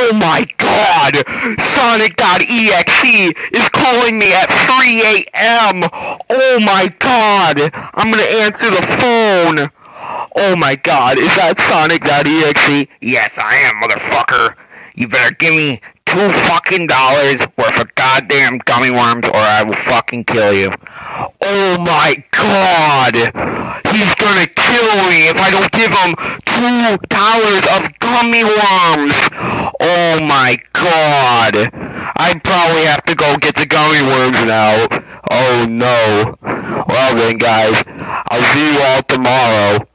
Oh my god! Sonic.exe is calling me at 3 a.m. Oh my god! I'm gonna answer the phone. Oh my god, is that Sonic.exe? Yes, I am, motherfucker. You better give me $2 worth of goddamn gummy worms or I will fucking kill you. Oh my god! He's gonna kill me if I don't give him $2 of gummy worms! Oh my god! I probably have to go get the gummy worms now. Oh no. Well then guys, I'll see you all tomorrow.